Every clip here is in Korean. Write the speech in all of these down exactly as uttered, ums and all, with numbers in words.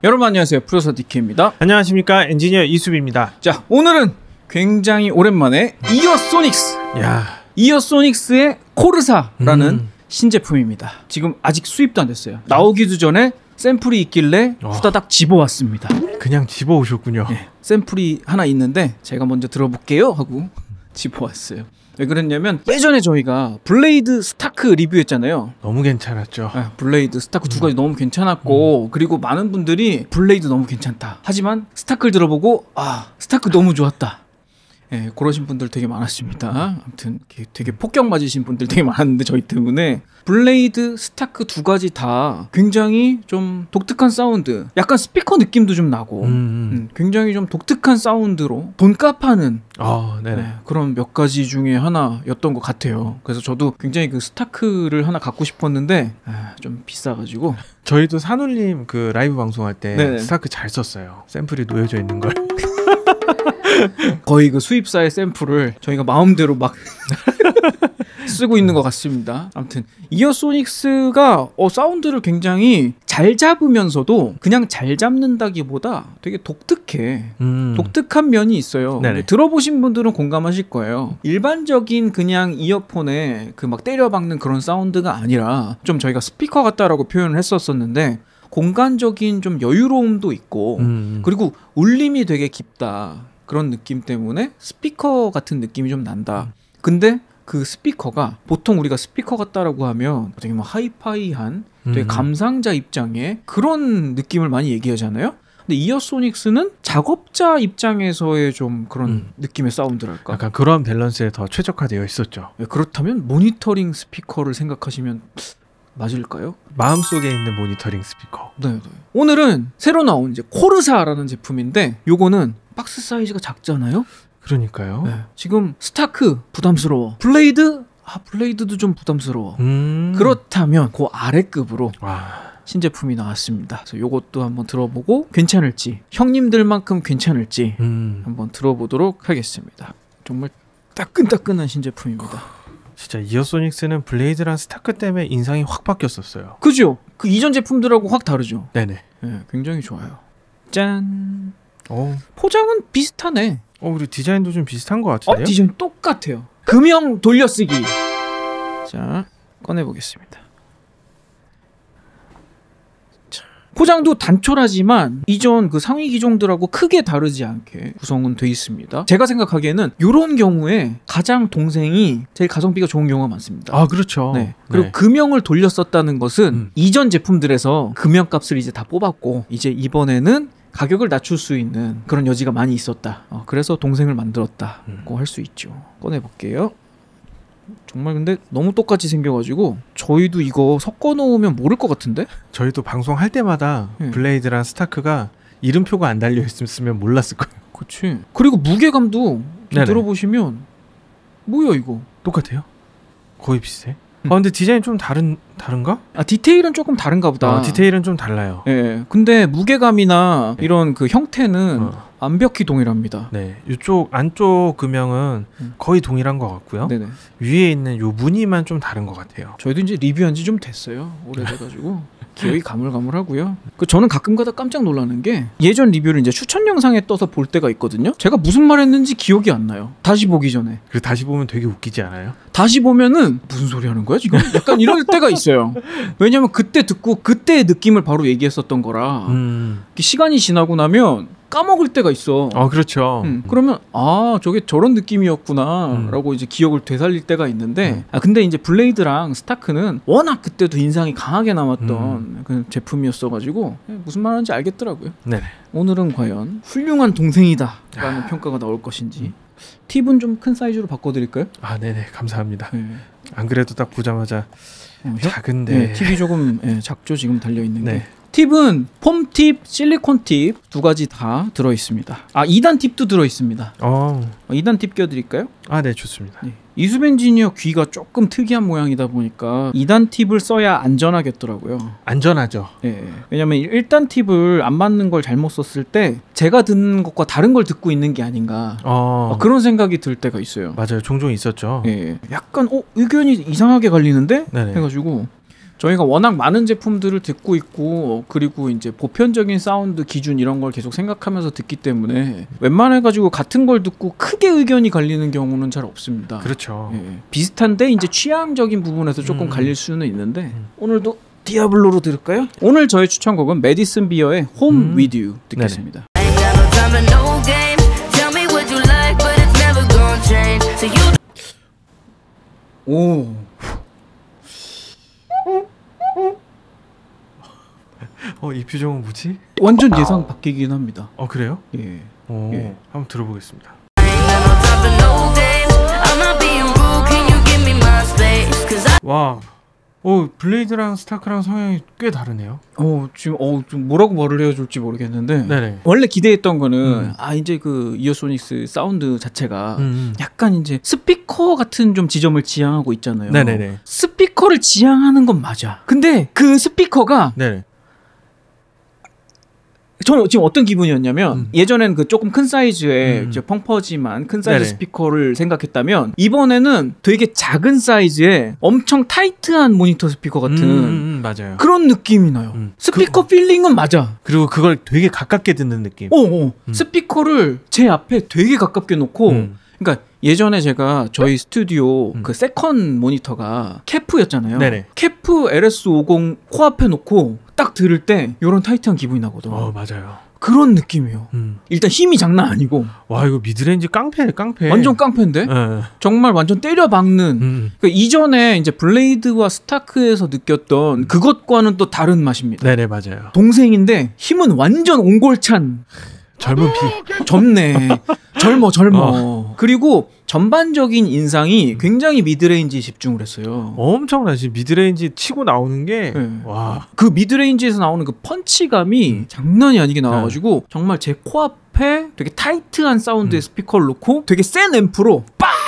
여러분 안녕하세요. 프로듀서 디케이입니다. 안녕하십니까. 엔지니어 이수빈입니다. 자, 오늘은 굉장히 오랜만에 이어소닉스 야, 이어소닉스의 코르사라는 음. 신제품입니다. 지금 아직 수입도 안 됐어요. 나오기도 전에 샘플이 있길래 어. 후다닥 집어왔습니다. 그냥 집어오셨군요. 네, 샘플이 하나 있는데 제가 먼저 들어볼게요 하고 집어왔어요. 왜 그랬냐면 예전에 저희가 블레이드 스타크 리뷰했잖아요. 너무 괜찮았죠. 네, 블레이드 스타크 음. 두 가지 너무 괜찮았고 음. 그리고 많은 분들이 블레이드 너무 괜찮다. 하지만 스타크를 들어보고 아 스타크 너무 좋았다. 예, 그러신 분들 되게 많았습니다. 아무튼 되게 폭격 맞으신 분들 되게 많았는데 저희 때문에 블레이드, 스타크 두 가지 다 굉장히 좀 독특한 사운드, 약간 스피커 느낌도 좀 나고 음, 음, 굉장히 좀 독특한 사운드로 돈값하는 어, 네, 그런 몇 가지 중에 하나였던 것 같아요. 그래서 저도 굉장히 그 스타크를 하나 갖고 싶었는데 아, 좀 비싸가지고 저희도 산울림 그 라이브 방송할 때 네네. 스타크 잘 썼어요. 샘플이 놓여져 있는 걸. 거의 그 수입사의 샘플을 저희가 마음대로 막 쓰고 있는 것 같습니다. 아무튼 이어소닉스가 어, 사운드를 굉장히 잘 잡으면서도 그냥 잘 잡는다기보다 되게 독특해. 음. 독특한 면이 있어요. 근데 들어보신 분들은 공감하실 거예요. 일반적인 그냥 이어폰에 그 막 때려박는 그런 사운드가 아니라 좀 저희가 스피커 같다라고 표현을 했었었는데 공간적인 좀 여유로움도 있고 음. 그리고 울림이 되게 깊다. 그런 느낌 때문에 스피커 같은 느낌이 좀 난다. 근데 그 스피커가 보통 우리가 스피커 같다라고 하면 되게 뭐 하이파이한 되게 감상자 입장의 그런 느낌을 많이 얘기하잖아요. 근데 이어소닉스는 작업자 입장에서의 좀 그런 음. 느낌의 사운드랄까? 약간 그런 밸런스에 더 최적화되어 있었죠. 네, 그렇다면 모니터링 스피커를 생각하시면 맞을까요? 마음속에 있는 모니터링 스피커. 네, 네. 오늘은 새로 나온 이제 코르사라는 제품인데 요거는 박스 사이즈가 작잖아요. 그러니까요. 네. 지금 스타크 부담스러워. 블레이드 아 블레이드도 좀 부담스러워. 음. 그렇다면 그 아래급으로 와. 신제품이 나왔습니다. 그래서 요것도 한번 들어보고 괜찮을지 형님들만큼 괜찮을지 음. 한번 들어보도록 하겠습니다. 정말 따끈따끈한 신제품입니다. 진짜 이어소닉스는 블레이드랑 스타크 때문에 인상이 확 바뀌었었어요. 그죠? 그 이전 제품들하고 확 다르죠? 네네. 네, 굉장히 좋아요. 짠. 오. 포장은 비슷하네. 어, 우리 디자인도 좀 비슷한 것 같은데요? 어, 디자인 똑같아요. 금형 돌려쓰기. 자, 꺼내보겠습니다. 자, 포장도 단촐하지만 이전 그 상위 기종들하고 크게 다르지 않게 구성은 돼 있습니다. 제가 생각하기에는 이런 경우에 가장 동생이 제일 가성비가 좋은 경우가 많습니다. 아, 그렇죠. 네. 그리고 네. 금형을 돌렸었다는 것은 음. 이전 제품들에서 금형값을 이제 다 뽑았고 이제 이번에는 가격을 낮출 수 있는 그런 여지가 많이 있었다. 어, 그래서 동생을 만들었다고 음. 할 수 있죠. 꺼내볼게요. 정말 근데 너무 똑같이 생겨가지고 저희도 이거 섞어 놓으면 모를 것 같은데? 저희도 방송할 때마다 네. 블레이드랑 스타크가 이름표가 안 달려 있으면 몰랐을 거예요. 그치. 그리고 무게감도 들어보시면 뭐야 이거? 똑같아요? 거의 비슷해. 아 근데 디자인 좀 다른 다른가? 아 디테일은 조금 다른가 보다. 어, 디테일은 좀 달라요. 예. 네, 근데 무게감이나 네. 이런 그 형태는 어. 완벽히 동일합니다. 네. 이쪽 안쪽 금형은 음. 거의 동일한 것 같고요. 네네. 위에 있는 요 무늬만 좀 다른 것 같아요. 저희도 이제 리뷰한 지 좀 됐어요. 오래돼가지고. 기억이 가물가물하고요. 그 저는 가끔가다 깜짝 놀라는 게 예전 리뷰를 이제 추천 영상에 떠서 볼 때가 있거든요. 제가 무슨 말 했는지 기억이 안 나요. 다시 보기 전에. 그리고 다시 보면 되게 웃기지 않아요? 다시 보면은 무슨 소리 하는 거야 지금? 약간 이럴 때가 있어요. 왜냐면 그때 듣고 그때의 느낌을 바로 얘기했었던 거라 음. 시간이 지나고 나면 까먹을 때가 있어. 아 그렇죠. 음, 그러면 아 저게 저런 느낌이었구나라고 음. 이제 기억을 되살릴 때가 있는데 음. 아 근데 이제 블레이드랑 스타크는 워낙 그때도 인상이 강하게 남았던 음. 그 제품이었어가지고 무슨 말하는지 알겠더라고요. 네. 오늘은 과연 훌륭한 동생이다라는 아. 평가가 나올 것인지. 음. 팁은 좀 큰 사이즈로 바꿔드릴까요? 아 네네 감사합니다. 네. 안 그래도 딱 보자마자 어, 작은데 네, 팁이 조금 네, 작죠 지금 달려 있는 게. 네. 팁은 폼 팁, 실리콘 팁 두 가지 다 들어 있습니다. 아 이 단 팁도 들어 있습니다. 어. 이 단 팁 껴드릴까요? 아 네 좋습니다. 네. 이수빈 엔지니어 귀가 조금 특이한 모양이다 보니까 이 단 팁을 써야 안전하겠더라고요. 안전하죠. 네. 왜냐면 일 단 팁을 안 맞는 걸 잘못 썼을 때 제가 듣는 것과 다른 걸 듣고 있는 게 아닌가 어. 그런 생각이 들 때가 있어요. 맞아요. 종종 있었죠. 네. 약간 어 의견이 이상하게 갈리는데? 네네. 해가지고 저희가 워낙 많은 제품들을 듣고 있고 그리고 이제 보편적인 사운드 기준 이런 걸 계속 생각하면서 듣기 때문에 웬만해 가지고 같은 걸 듣고 크게 의견이 갈리는 경우는 잘 없습니다. 그렇죠. 예, 비슷한데 이제 취향적인 부분에서 조금 음. 갈릴 수는 있는데 음. 오늘도 디아블로로 들을까요? 오늘 저의 추천곡은 메디슨 비어의 Home 음. With You 듣겠습니다. 오. 어, 이 표정은 뭐지? 완전 예상 바뀌긴 합니다. 어, 그래요? 예. 오, 예. 한번 들어보겠습니다. 와, 오, 블레이드랑 스타크랑 성향이 꽤 다르네요. 어 지금 어 좀 뭐라고 말을 해야 될지 모르겠는데 네네. 원래 기대했던 거는 음. 아 이제 그 이어소닉스 사운드 자체가 음. 약간 이제 스피커 같은 좀 지점을 지향하고 있잖아요. 네네네. 스피커를 지향하는 건 맞아. 근데 그 스피커가 네네. 저는 지금 어떤 기분이었냐면 음. 예전에는 그 조금 큰 사이즈의 음. 이제 펑퍼지만 큰 사이즈 네네. 스피커를 생각했다면 이번에는 되게 작은 사이즈의 엄청 타이트한 모니터 스피커 같은 음, 음, 맞아요. 그런 느낌이 나요. 음. 스피커 필링은 맞아. 그리고 그걸 되게 가깝게 듣는 느낌. 어, 어. 음. 스피커를 제 앞에 되게 가깝게 놓고 음. 그러니까 예전에 제가 저희 스튜디오 음. 그 세컨 모니터가 캐프였잖아요. 네네. 캐프 엘에스 오십 코앞에 놓고 딱 들을 때 이런 타이트한 기분이 나거든. 어, 맞아요. 그런 느낌이에요. 음. 일단 힘이 장난 아니고 와, 이거 미드레인지 깡패네, 깡패. 완전 깡패인데 예. 정말 완전 때려 박는 음. 그러니까 이전에 이제 블레이드와 스타크에서 느꼈던 그것과는 또 다른 맛입니다. 네네, 맞아요. 동생인데 힘은 완전 옹골찬. 젊은 피. 젊네. 젊어 젊어. 어. 그리고 전반적인 인상이 굉장히 미드레인지에 집중을 했어요. 엄청나지. 미드레인지 치고 나오는 게 네. 와. 그 미드레인지에서 나오는 그 펀치감이 음. 장난이 아니게 나와가지고 정말 제 코앞에 되게 타이트한 사운드의 음. 스피커를 놓고 되게 센 앰프로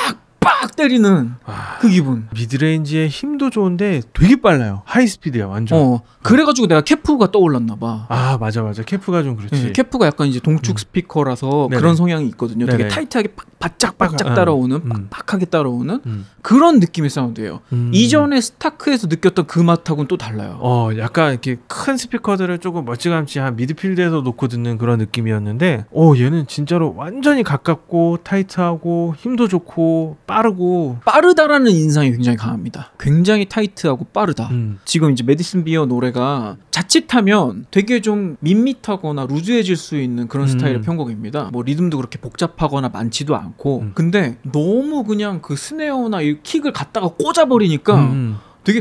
빡빡 때리는 와. 그 기분. 미드레인지의 힘도 좋은데 되게 빨라요. 하이스피드야, 완전. 어 그래가지고 내가 캐프가 떠올랐나 봐. 아, 맞아, 맞아. 캐프가 좀 그렇지. 네, 캐프가 약간 이제 동축 음. 스피커라서 네네. 그런 성향이 있거든요. 되게 네네. 타이트하게 팍, 바짝 바짝 빡, 따라오는 음. 빡빡하게 따라오는 음. 그런 느낌의 사운드예요. 음. 이전에 스타크에서 느꼈던 그 맛하고는 또 달라요. 어, 약간 이렇게 큰 스피커들을 조금 멀찌감치 한 미드필드에서 놓고 듣는 그런 느낌이었는데, 어, 얘는 진짜로 완전히 가깝고 타이트하고 힘도 좋고 빠르고. 빠르다라는 인상이 굉장히 강합니다. 굉장히 타이트하고 빠르다. 음. 지금 이제 메디슨 비어 노래가 자칫하면 되게 좀 밋밋하거나 루즈해질 수 있는 그런 음. 스타일의 편곡입니다. 뭐 리듬도 그렇게 복잡하거나 많지도 않고 음. 근데 너무 그냥 그 스네어나 이 킥을 갖다가 꽂아버리니까 음. 되게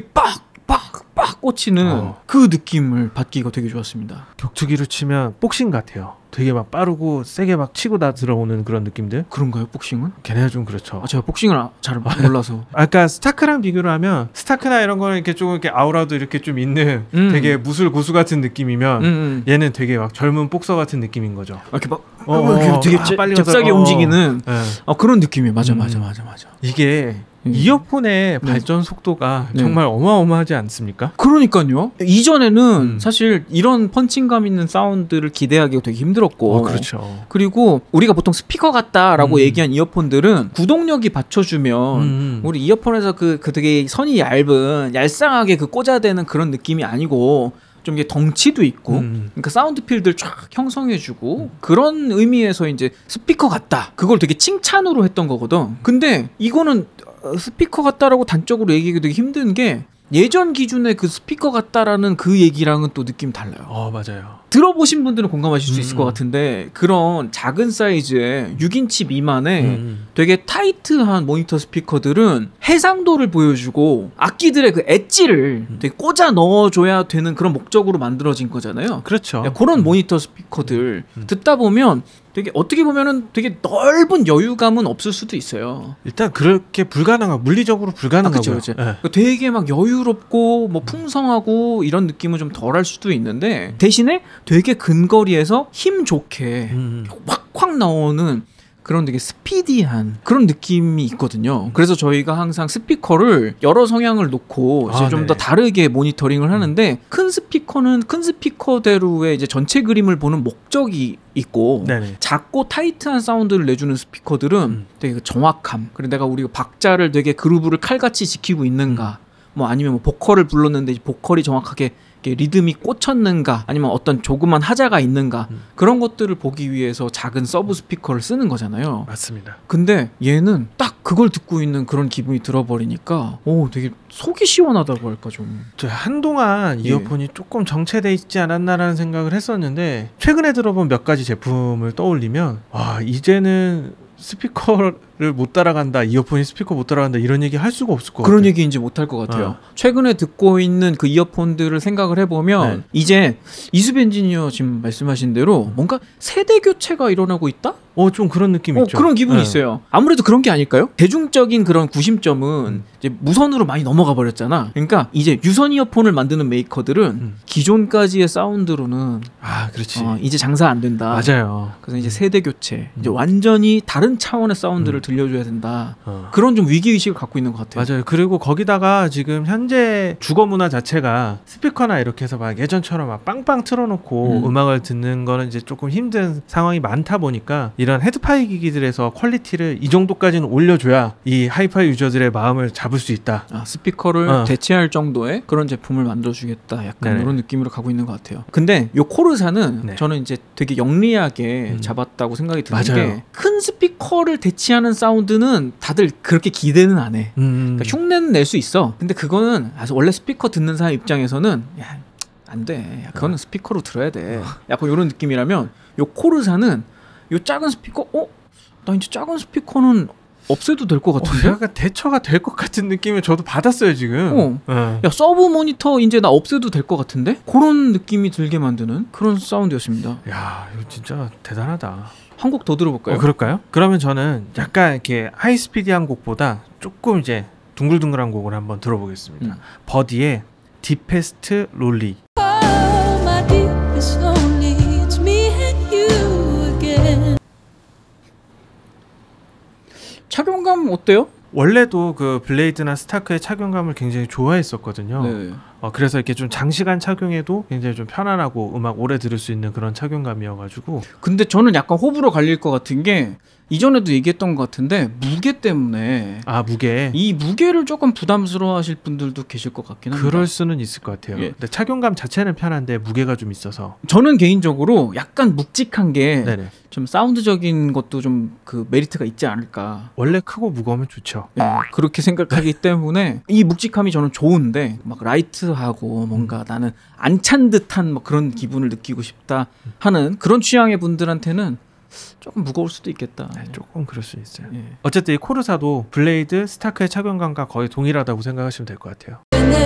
빡빡빡 꽂히는 어. 그 느낌을 받기가 되게 좋았습니다. 격투기로 치면 복싱 같아요. 되게 막 빠르고 세게 막 치고 다 들어오는 그런 느낌들. 그런가요, 복싱은? 걔네가 좀 그렇죠. 아, 제가 복싱을 아- 잘 몰라서. 아까 스타크랑 비교를 하면 스타크나 이런 거는 이렇게 조금 이렇게 아우라도 이렇게 좀 있는 음. 되게 무술 고수 같은 느낌이면 음, 음. 얘는 되게 막 젊은 복서 같은 느낌인 거죠. 이렇게 막 어, 어, 이렇게 어, 되게 아, 잽- 빨리 잽싸게 가서, 어. 움직이는 예. 어, 그런 느낌이에요. 맞아, 음. 맞아, 맞아, 맞아. 이게 음. 이어폰의 네. 발전 속도가 네. 정말 어마어마하지 않습니까? 그러니까요. 이전에는 음. 사실 이런 펀칭감 있는 사운드를 기대하기가 되게 힘들었고, 어, 그렇죠. 그리고 우리가 보통 스피커 같다라고 음. 얘기한 이어폰들은 구동력이 받쳐주면 음. 우리 이어폰에서 그, 그 되게 선이 얇은 얄쌍하게 그 꽂아대는 그런 느낌이 아니고 좀 이게 덩치도 있고, 음. 그러니까 사운드 필드를 쫙 형성해주고 그런 의미에서 이제 스피커 같다. 그걸 되게 칭찬으로 했던 거거든. 근데 이거는 어, 스피커 같다라고 단적으로 얘기하기 되게 힘든 게 예전 기준의 그 스피커 같다라는 그 얘기랑은 또 느낌 달라요. 어, 맞아요. 들어보신 분들은 공감하실 수 음. 있을 것 같은데 그런 작은 사이즈의 육 인치 미만의 음. 되게 타이트한 모니터 스피커들은 해상도를 보여주고 악기들의 그 엣지를 음. 되게 꽂아 넣어줘야 되는 그런 목적으로 만들어진 거잖아요. 그렇죠. 야, 그런 모니터 스피커들 음. 듣다 보면 되게 어떻게 보면은 되게 넓은 여유감은 없을 수도 있어요. 일단 그렇게 불가능한 물리적으로 아, 불가능하고요. 그쵸, 그쵸. 예. 그러니까 되게 막 여유롭고 뭐 풍성하고 이런 느낌은 좀 덜할 수도 있는데 대신에 되게 근거리에서 힘 좋게 음. 확확 나오는 그런 되게 스피디한 그런 느낌이 있거든요. 그래서 저희가 항상 스피커를 여러 성향을 놓고 이제 아, 좀 네. 더 다르게 모니터링을 하는데 큰 스피커는 큰 스피커대로의 이제 전체 그림을 보는 목적이 있고 네네. 작고 타이트한 사운드를 내주는 스피커들은 음. 되게 그 정확함 그리고 내가 우리가 박자를 되게 그루브를 칼같이 지키고 있는가 뭐 아니면 뭐 보컬을 불렀는데 보컬이 정확하게 리듬이 꽂혔는가 아니면 어떤 조그만 하자가 있는가 음. 그런 것들을 보기 위해서 작은 서브 스피커를 쓰는 거잖아요. 맞습니다. 근데 얘는 딱 그걸 듣고 있는 그런 기분이 들어버리니까 오 되게 속이 시원하다고 할까 좀. 저 한동안 예. 이어폰이 조금 정체돼 있지 않았나라는 생각을 했었는데 최근에 들어본 몇 가지 제품을 떠올리면 와 이제는 스피커를 못 따라간다, 이어폰이 스피커 못 따라간다 이런 얘기 할 수가 없을 것 그런 같아요. 얘기 이제 못 할 것 같아요. 어. 최근에 듣고 있는 그 이어폰들을 생각을 해보면 네. 이제 이수빈 엔지니어 지금 말씀하신 대로 뭔가 세대 교체가 일어나고 있다? 어, 좀 그런 느낌 어, 있죠. 그런 기분이 네. 있어요. 아무래도 그런 게 아닐까요? 대중적인 그런 구심점은 음. 이제 무선으로 많이 넘어가 버렸잖아. 그러니까 이제 유선 이어폰을 만드는 메이커들은 음. 기존까지의 사운드로는 아, 그렇지. 어, 이제 장사 안 된다. 맞아요. 그래서 이제 세대 교체, 음. 이제 완전히 다른 차원의 사운드를 음. 들려줘야 된다. 어. 그런 좀 위기 의식을 갖고 있는 것 같아요. 맞아요. 그리고 거기다가 지금 현재 주거 문화 자체가 스피커나 이렇게 해서 막 예전처럼 막 빵빵 틀어놓고 음. 음악을 듣는 거는 이제 조금 힘든 상황이 많다 보니까 이런 헤드파이 기기들에서 퀄리티를 이 정도까지는 올려줘야 이 하이파이 유저들의 마음을 잡을 수 있다. 아, 스피커를 어. 대체할 정도의 그런 제품을 만들어주겠다. 약간 네네. 이런 느낌으로 가고 있는 것 같아요. 근데 요 코르사는 네. 저는 이제 되게 영리하게 음. 잡았다고 생각이 드는 게 큰 스피커를 대체하는 사운드는 다들 그렇게 기대는 안 해. 음. 그러니까 흉내는 낼 수 있어. 근데 그거는 원래 스피커 듣는 사람 입장에서는 야, 안 돼. 야, 그거는 어. 스피커로 들어야 돼. 어. 약간 이런 느낌이라면 요 코르사는 요 작은 스피커, 어? 나 이제 작은 스피커는 없애도 될 것 같은데? 어, 약간 대처가 될 것 같은 느낌을 저도 받았어요 지금. 어. 네. 야 서브 모니터 이제 나 없애도 될 것 같은데? 그런 느낌이 들게 만드는 그런 사운드였습니다. 야 이거 진짜 대단하다. 한 곡 더 들어볼까요? 어, 그럴까요? 그러면 저는 약간 이렇게 하이스피디한 곡보다 조금 이제 둥글둥글한 곡을 한번 들어보겠습니다. 음. 버디의 디페스트 롤리. 착용감 어때요? 원래도 그 블레이드나 스타크의 착용감을 굉장히 좋아했었거든요. 네. 어, 그래서 이렇게 좀 장시간 착용해도 굉장히 좀 편안하고 음악 오래 들을 수 있는 그런 착용감이어가지고. 근데 저는 약간 호불호 갈릴 것 같은 게 이전에도 얘기했던 것 같은데 무게 때문에 아 무게 이 무게를 조금 부담스러워하실 분들도 계실 것 같긴 합니다. 그럴 수는 있을 것 같아요. 예. 근데 착용감 자체는 편한데 무게가 좀 있어서 저는 개인적으로 약간 묵직한 게 좀 사운드적인 것도 좀 그 메리트가 있지 않을까. 원래 크고 무거우면 좋죠. 예. 그렇게 생각하기 때문에 이 묵직함이 저는 좋은데 막 라이트하고 뭔가 음. 나는 안 찬 듯한 뭐 그런 기분을 느끼고 싶다 하는 그런 취향의 분들한테는 조금 무거울 수도 있겠다. 네, 조금 그럴 수 있어요. 예. 어쨌든 이 코르사도 블레이드, 스타크의 착용감과 거의 동일하다고 생각하시면 될 것 같아요.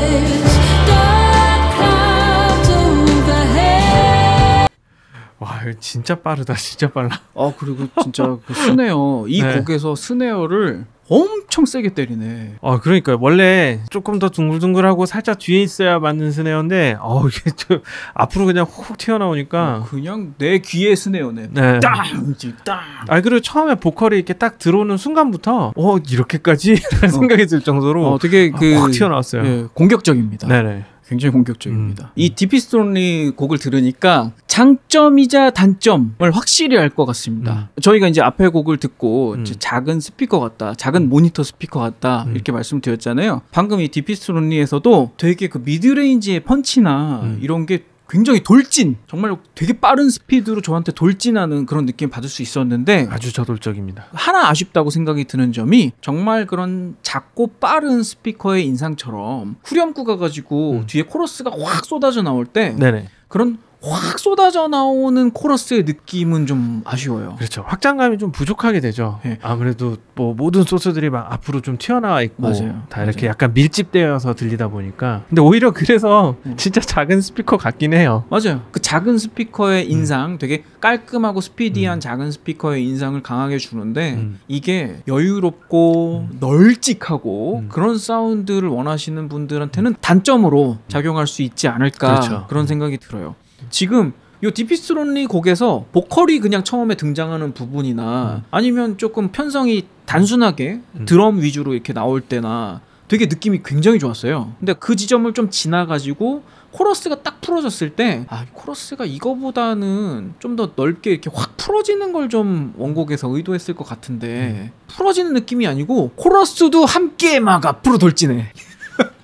와, 이거 진짜 빠르다, 진짜 빨라. 아 그리고 진짜 그 스네어 이 네. 곡에서 스네어를 엄청 세게 때리네. 어, 그러니까요. 원래 조금 더 둥글둥글하고 살짝 뒤에 있어야 맞는 스네어인데, 어, 이게 좀 앞으로 그냥 훅 튀어나오니까. 어, 그냥 내 귀에 스네어네. 네. 땅! 땅! 아, 그리고 처음에 보컬이 이렇게 딱 들어오는 순간부터, 어, 이렇게까지? 라는 어. 생각이 들 정도로. 어, 되게 그. 확 튀어나왔어요. 예, 공격적입니다. 네네. 굉장히 공격적입니다. 음. 이 디피스톤리 곡을 들으니까 장점이자 단점을 확실히 알 것 같습니다. 음. 저희가 이제 앞에 곡을 듣고 음. 작은 스피커 같다, 작은 모니터 스피커 같다 음. 이렇게 말씀드렸잖아요. 방금 이 디피스톤리에서도 되게 그 미드레인지의 펀치나 음. 이런 게 굉장히 돌진, 정말 되게 빠른 스피드로 저한테 돌진하는 그런 느낌 받을 수 있었는데 아주 저돌적입니다. 하나 아쉽다고 생각이 드는 점이 정말 그런 작고 빠른 스피커의 인상처럼 후렴구 가가지고 음. 뒤에 코러스가 확 쏟아져 나올 때 네네. 그런 확 쏟아져 나오는 코러스의 느낌은 좀 아쉬워요. 그렇죠. 확장감이 좀 부족하게 되죠. 네. 아무래도 뭐 모든 소스들이 막 앞으로 좀 튀어나와 있고 맞아요. 다 이렇게 맞아요. 약간 밀집되어서 들리다 보니까. 근데 오히려 그래서 음. 진짜 작은 스피커 같긴 해요. 맞아요. 그 작은 스피커의 인상, 음. 되게 깔끔하고 스피디한 음. 작은 스피커의 인상을 강하게 주는데 음. 이게 여유롭고 음. 널찍하고 음. 그런 사운드를 원하시는 분들한테는 단점으로 작용할 수 있지 않을까 그렇죠. 그런 생각이 들어요. 지금 요 디피스론리 곡에서 보컬이 그냥 처음에 등장하는 부분이나 음. 아니면 조금 편성이 단순하게 음. 드럼 위주로 이렇게 나올 때나 되게 느낌이 굉장히 좋았어요. 근데 그 지점을 좀 지나가지고 코러스가 딱 풀어졌을 때 아, 코러스가 이거보다는 좀 더 넓게 이렇게 확 풀어지는 걸 좀 원곡에서 의도했을 것 같은데 음. 풀어지는 느낌이 아니고 코러스도 함께 막 앞으로 돌진해.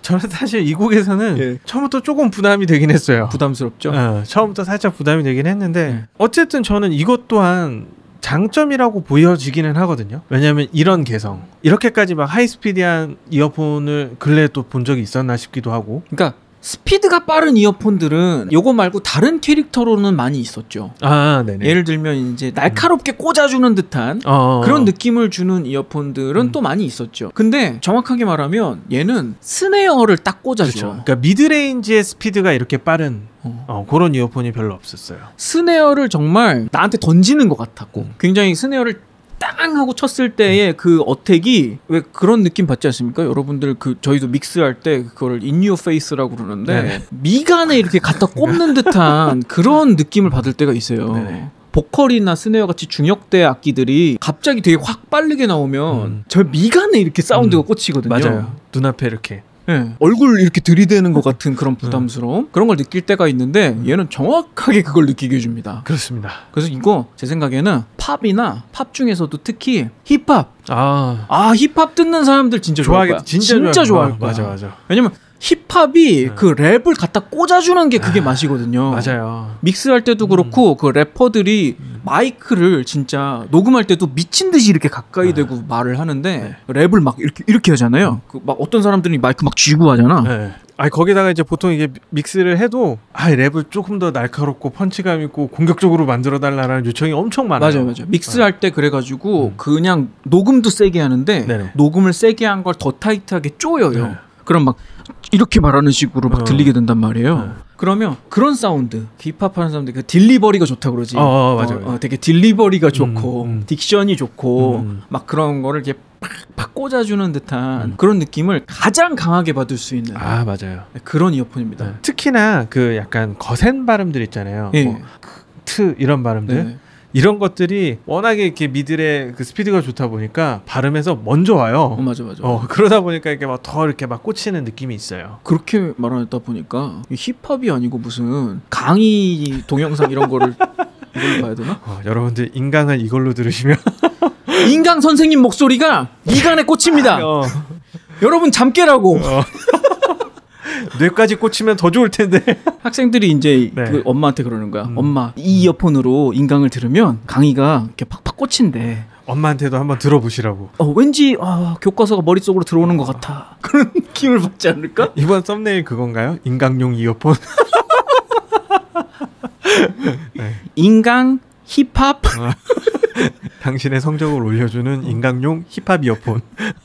저는 사실 이 곡에서는 예. 처음부터 조금 부담이 되긴 했어요. 부담스럽죠. 어, 처음부터 살짝 부담이 되긴 했는데 네. 어쨌든 저는 이것 또한 장점이라고 보여지기는 하거든요. 왜냐하면 이런 개성, 이렇게까지 막 하이스피디한 이어폰을 근래에 또 본 적이 있었나 싶기도 하고. 그러니까 스피드가 빠른 이어폰들은 요거 말고 다른 캐릭터로는 많이 있었죠. 아, 네네. 예를 들면 이제 날카롭게 꽂아주는 듯한 어, 그런 느낌을 주는 이어폰들은 음. 또 많이 있었죠. 근데 정확하게 말하면 얘는 스네어를 딱 꽂아줘. 그렇죠. 그러니까 미드레인지의 스피드가 이렇게 빠른 어. 어, 그런 이어폰이 별로 없었어요. 스네어를 정말 나한테 던지는 것 같았고 음. 굉장히 스네어를 땅 하고 쳤을 때의 그 어택이 왜 그런 느낌 받지 않습니까? 여러분들 그 저희도 믹스할 때 그거를 in your face라고 그러는데 네네. 미간에 이렇게 갖다 꼽는 듯한 그런 느낌을 받을 때가 있어요. 네네. 보컬이나 스네어 같이 중역대 악기들이 갑자기 되게 확 빠르게 나오면 음. 저 미간에 이렇게 사운드가 음. 꽂히거든요. 맞아요. 눈앞에 이렇게. 네. 얼굴 이렇게 들이대는 것 같은 그런 부담스러움 그런 걸 느낄 때가 있는데 얘는 정확하게 그걸 느끼게 해줍니다. 그렇습니다. 그래서 이거 제 생각에는 팝이나 팝 중에서도 특히 힙합 아, 아 힙합 듣는 사람들 진짜 좋아할 거야. 좋아하겠다. 진짜, 진짜 좋아할 좋아할 거야. 맞아, 맞아. 왜냐면 힙합이 네. 그 랩을 갖다 꽂아주는 게 그게 아, 맛이거든요. 맞아요. 믹스할 때도 그렇고 그 래퍼들이 마이크를 진짜 녹음할 때도 미친 듯이 이렇게 가까이 네. 대고 말을 하는데 네. 랩을 막 이렇게 이렇게 하잖아요. 그 막 어떤 사람들이 마이크 막 쥐고 하잖아. 네. 아니 거기다가 이제 보통 이게 믹스를 해도 아 랩을 조금 더 날카롭고 펀치감 있고 공격적으로 만들어 달라는 요청이 엄청 많아요. 맞아요, 맞아요. 믹스할 때 그래가지고 음. 그냥 녹음도 세게 하는데 네네. 녹음을 세게 한 걸 더 타이트하게 쪼여요. 네. 그럼 막 이렇게 말하는 식으로 막 어. 들리게 된단 말이에요. 네. 그러면 그런 사운드, 힙합하는 사람들 그 딜리버리가 좋다 그러지. 어, 어, 맞아요. 어, 어, 되게 딜리버리가 좋고 음, 음. 딕션이 좋고 음. 막 그런 거를 이렇게 팍팍 꽂아주는 듯한 음. 그런 느낌을 가장 강하게 받을 수 있는 아 맞아요. 그런 이어폰입니다. 네. 특히나 그 약간 거센 발음들 있잖아요. 예. 뭐, 트 이런 발음들. 네. 이런 것들이 워낙에 이렇게 미들의 그 스피드가 좋다 보니까 발음에서 먼저 와요. 어, 맞아, 맞아. 어, 그러다 보니까 이렇게 막 더 이렇게 막 꽂히는 느낌이 있어요. 그렇게 말하다 보니까 힙합이 아니고 무슨 강의 동영상 이런 거를 이걸로 봐야 되나? 어, 여러분들 인강을 이걸로 들으시면 인강 선생님 목소리가 미간에 꽂힙니다. 어, 여러분 잠 깨라고. 어. 뇌까지 꽂히면 더 좋을 텐데. 학생들이 이제 네. 그 엄마한테 그러는 거야. 음. 엄마 이 이어폰으로 인강을 들으면 강의가 이렇게 팍팍 꽂힌대. 엄마한테도 한번 들어보시라고. 어, 왠지 아, 교과서가 머릿속으로 들어오는 것 같아. 그런 느낌을 받지 않을까? 이번 썸네일 그건가요? 인강용 이어폰. 네. 인강 힙합. 당신의 성적을 올려주는 인강용 힙합 이어폰.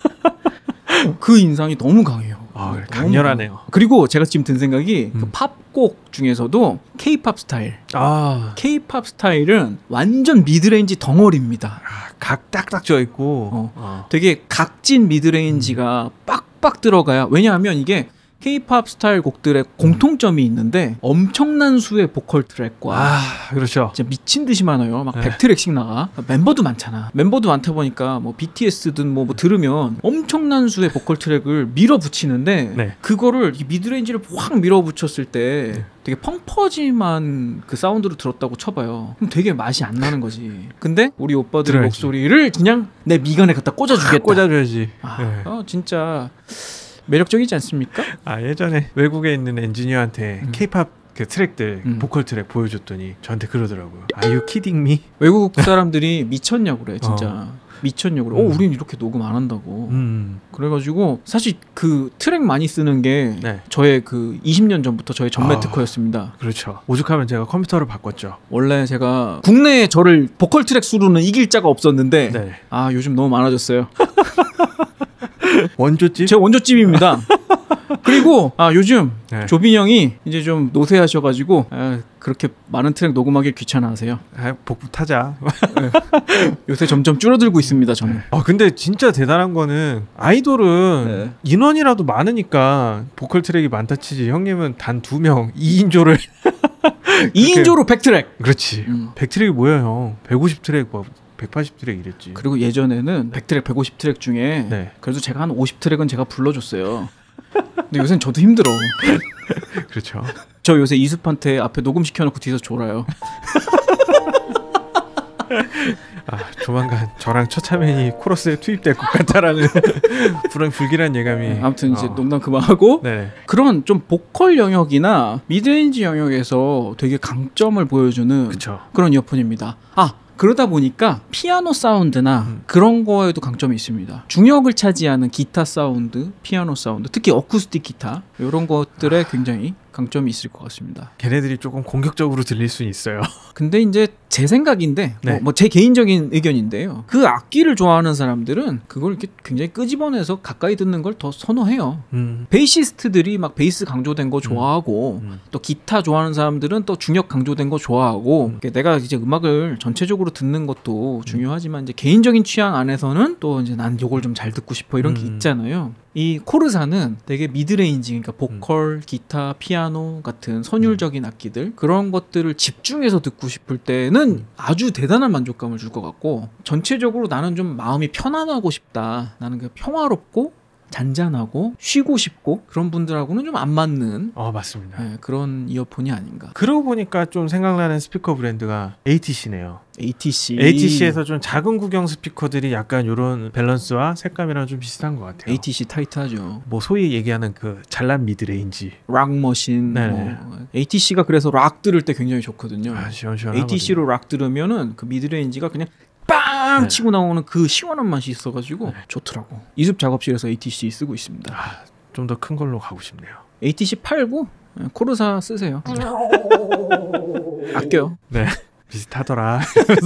그 인상이 너무 강해요. 아, 그래, 너무 강렬하네요. 강해요. 그리고 제가 지금 든 생각이 음. 그 팝곡 중에서도 K-팝 스타일. 아, K-팝 스타일은 완전 미드레인지 덩어리입니다. 각 딱딱 져 있고. 어. 어. 되게 각진 미드레인지가 빡빡 들어가야. 왜냐하면 이게 K-팝 스타일 곡들의 공통점이 있는데 엄청난 수의 보컬 트랙과 아, 그렇죠. 진짜 미친 듯이 많아요. 막 네. 백 트랙씩 나가. 멤버도 많잖아. 멤버도 많다 보니까 뭐 비티에스든 뭐, 뭐 들으면 엄청난 수의 보컬 트랙을 밀어붙이는데 네. 그거를 이 미드레인지를 확 밀어붙였을 때 네. 되게 펑퍼짐한 그 사운드로 들었다고 쳐봐요. 그럼 되게 맛이 안 나는 거지. 근데 우리 오빠들의 들어야지. 목소리를 그냥 내 미간에 갖다 꽂아주겠다. 꽂아줘야지. 아, 네. 어, 진짜 매력적이지 않습니까? 아, 예전에 외국에 있는 엔지니어한테 음. K-팝 그 트랙들 음. 보컬 트랙 보여줬더니 저한테 그러더라고요. Are you kidding me? 외국 사람들이 미쳤냐고 그래 진짜. 미쳤냐고 그래. 어, 음. 우린 이렇게 녹음 안 한다고. 음, 그래가지고 사실 그 트랙 많이 쓰는 게 네, 저의 그 이십 년 전부터 저의 전매 아. 특허였습니다. 그렇죠. 오죽하면 제가 컴퓨터를 바꿨죠. 원래 제가 국내에 저를 보컬 트랙 수로는 이길 자가 없었는데 네. 아 요즘 너무 많아졌어요. 원조집? 제 원조집입니다. 그리고 아 요즘 네. 조빈 형이 이제 좀 노쇠하셔가지고 아, 그렇게 많은 트랙 녹음하기 귀찮아하세요. 아, 복부 타자. 요새 점점 줄어들고 있습니다. 저는. 아, 근데 진짜 대단한 거는 아이돌은 네. 인원이라도 많으니까 보컬 트랙이 많다 치지. 형님은 단 두 명 이 인조를 이 인조로 백 트랙. 그렇지. 음. 백 트랙이 뭐야 형. 백오십 트랙 뭐 백팔십 트랙 이랬지. 그리고 예전에는 백 트랙, 백오십 트랙 중에 네. 그래도 제가 한 오십 트랙은 제가 불러줬어요. 근데 요새는 저도 힘들어. 그렇죠. 저 요새 이습한테 앞에 녹음시켜놓고 뒤에서 졸아요. 아, 조만간 저랑 처참히 코러스에 투입될 것 같다라는 불안 불길한 예감이. 아무튼 이제 어. 농담 그만하고 네. 그런 좀 보컬 영역이나 미드레인지 영역에서 되게 강점을 보여주는 그렇죠. 그런 이어폰입니다. 아 그러다 보니까 피아노 사운드나 음. 그런 거에도 강점이 있습니다. 중역을 차지하는 기타 사운드, 피아노 사운드, 특히 어쿠스틱 기타 이런 것들에 굉장히 강점이 있을 것 같습니다. 걔네들이 조금 공격적으로 들릴 수 있어요. 근데 이제 제 생각인데 네. 뭐 제 개인적인 의견인데요. 그 악기를 좋아하는 사람들은 그걸 이렇게 굉장히 끄집어내서 가까이 듣는 걸 더 선호해요. 음. 베이시스트들이 막 베이스 강조된 거 좋아하고 음. 또 기타 좋아하는 사람들은 또 중역 강조된 거 좋아하고 음. 내가 이제 음악을 전체적으로 듣는 것도 중요하지만 이제 개인적인 취향 안에서는 또 이제 난 요걸 좀 잘 듣고 싶어 이런 게 음. 있잖아요. 이 코르사는 되게 미드레인지 그러니까 보컬, 기타, 피아노 같은 선율적인 악기들 그런 것들을 집중해서 듣고 싶을 때는 아주 대단한 만족감을 줄 것 같고 전체적으로 나는 좀 마음이 편안하고 싶다. 나는 그 평화롭고 잔잔하고 쉬고 싶고 그런 분들하고는 좀 안 맞는 어 맞습니다. 네, 그런 이어폰이 아닌가. 그러고 보니까 좀 생각나는 스피커 브랜드가 에이티씨네요. 에이티씨. 에이티씨에서 좀 작은 구경 스피커들이 약간 이런 밸런스와 색감이랑 좀 비슷한 것 같아요. 에이티씨 타이트하죠. 뭐 소위 얘기하는 그 잘난 미드레인지. 락머신. 네네. 뭐. 에이티씨가 그래서 락 들을 때 굉장히 좋거든요. 아, 시원시원하거든요. 에이티씨로 락 들으면은 그 미드레인지가 그냥 빵 네. 치고 나오는 그 시원한 맛이 있어가지고 네. 좋더라고. 이습 작업실에서 에이티씨 쓰고 있습니다. 아, 좀 더 큰 걸로 가고 싶네요. 에이티씨 팔고 코르사 쓰세요. 아껴요. 네. 비슷하더라.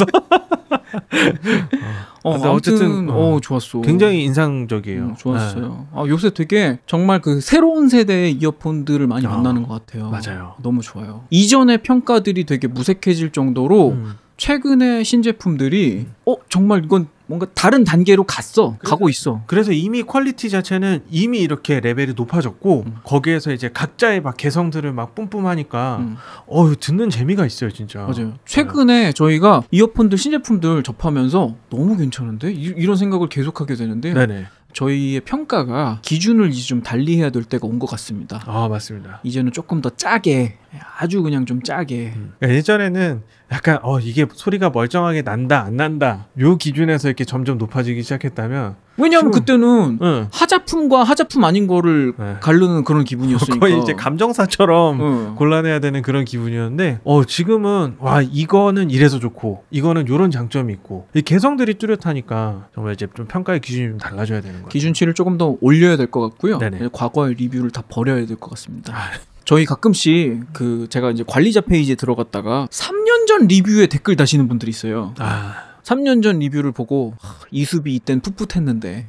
어, 근데 아무튼 어쨌든, 어, 어, 좋았어. 굉장히 인상적이에요. 음, 좋았어요. 아, 요새 되게 정말 그 새로운 세대의 이어폰들을 많이 어, 만나는 것 같아요. 맞아요. 너무 좋아요. 이전의 평가들이 되게 무색해질 정도로 음. 최근의 신제품들이 어 정말 이건 뭔가 다른 단계로 갔어. 가고 있어. 그래서 이미 퀄리티 자체는 이미 이렇게 레벨이 높아졌고 음. 거기에서 이제 각자의 막 개성들을 막 뿜뿜하니까 음, 어 듣는 재미가 있어요 진짜. 맞아요. 최근에 저희가 이어폰들 신제품들 접하면서 너무 괜찮은데 이, 이런 생각을 계속하게 되는데 네네. 저희의 평가가 기준을 이제 좀 달리해야 될 때가 온 것 같습니다. 아 맞습니다. 이제는 조금 더 짜게 아주 그냥 좀 짜게 음. 예전에는 약간 어 이게 소리가 멀쩡하게 난다 안 난다 요 기준에서 이렇게 점점 높아지기 시작했다면 왜냐하면 쉬운- 그때는 응. 하자품과 하자품 아닌 거를 네. 가르는 그런 기분이었으니까 거의 이제 감정사처럼 응. 골라내야 되는 그런 기분이었는데 어 지금은 와 이거는 이래서 좋고 이거는 요런 장점이 있고 이 개성들이 뚜렷하니까 정말 이제 좀 평가의 기준이 좀 달라져야 되는 거예요. 기준치를 조금 더 올려야 될 것 같고요. 네네. 과거의 리뷰를 다 버려야 될 것 같습니다. 아. 저희 가끔씩 그 제가 이제 관리자 페이지에 들어갔다가 삼 년 전 리뷰에 댓글 다시는 분들이 있어요. 아 삼 년 전 리뷰를 보고 하, 이수비 이땐 풋풋했는데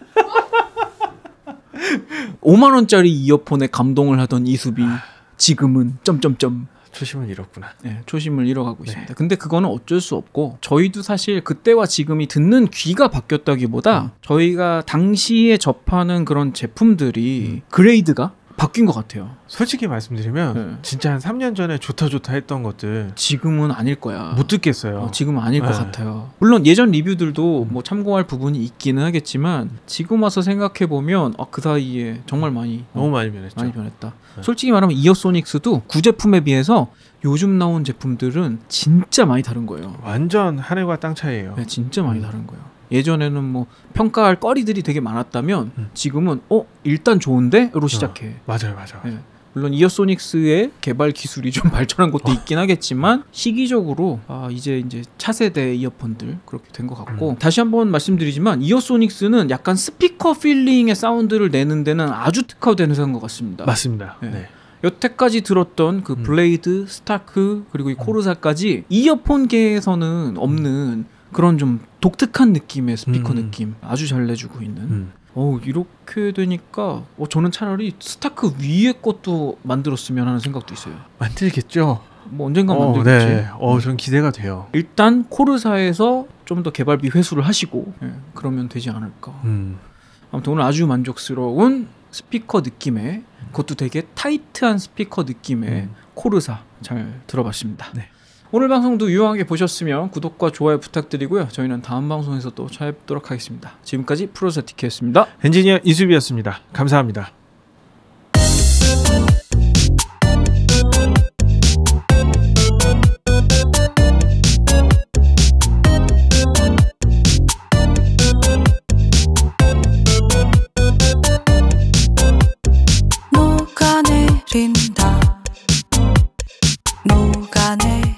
오만 원짜리 이어폰에 감동을 하던 이수비 지금은 점점점 초심은 잃었구나. 네, 초심을 잃어가고 네. 있습니다. 근데 그거는 어쩔 수 없고 저희도 사실 그때와 지금이 듣는 귀가 바뀌었다기보다 음. 저희가 당시에 접하는 그런 제품들이 음. 그레이드가 바뀐 것 같아요. 솔직히 말씀드리면 네. 진짜 한 삼 년 전에 좋다 좋다 했던 것들 지금은 아닐 거야. 못 듣겠어요. 어, 지금은 아닐 것 네. 같아요. 물론 예전 리뷰들도 음. 뭐 참고할 부분이 있기는 하겠지만 지금 와서 생각해 보면 아, 그 사이에 정말 많이 너무 어, 많이 변했죠. 많이 변했다. 네. 솔직히 말하면 이어소닉스도 구제품에 비해서 요즘 나온 제품들은 진짜 많이 다른 거예요. 완전 하늘과 땅 차이예요. 네, 진짜 많이 음. 다른 거예요. 예전에는 뭐 평가할 거리들이 되게 많았다면 음. 지금은 어 일단 좋은데로 시작해. 맞아요, 맞아요. 네. 물론 이어소닉스의 개발 기술이 좀 발전한 것도 어. 있긴 하겠지만 시기적으로 아 이제 이제 차세대 이어폰들 그렇게 된 것 같고 음. 다시 한번 말씀드리지만 이어소닉스는 약간 스피커 필링의 사운드를 내는 데는 아주 특화된 회사인 것 같습니다. 맞습니다. 네. 네. 여태까지 들었던 그 음. 블레이드, 스타크 그리고 이 코르사까지 이어폰계에서는 없는 그런 좀 독특한 느낌의 스피커 음. 느낌 아주 잘 내주고 있는 음. 어 이렇게 되니까 어, 저는 차라리 스타크 위에 것도 만들었으면 하는 생각도 있어요. 만들겠죠. 뭐 언젠가 어, 만들겠지. 네. 어, 전 기대가 돼요. 일단 코르사에서 좀 더 개발비 회수를 하시고 예, 그러면 되지 않을까. 음. 아무튼 오늘 아주 만족스러운 스피커 느낌의 그것도 되게 타이트한 스피커 느낌의 음. 코르사 잘 들어봤습니다. 네. 오늘 방송도 유용하게 보셨으면 구독과 좋아요 부탁드리고요. 저희는 다음 방송에서 또 찾아뵙도록 하겠습니다. 지금까지 프로스티키였습니다. 엔지니어 이수비였습니다. 감사합니다. 녹아내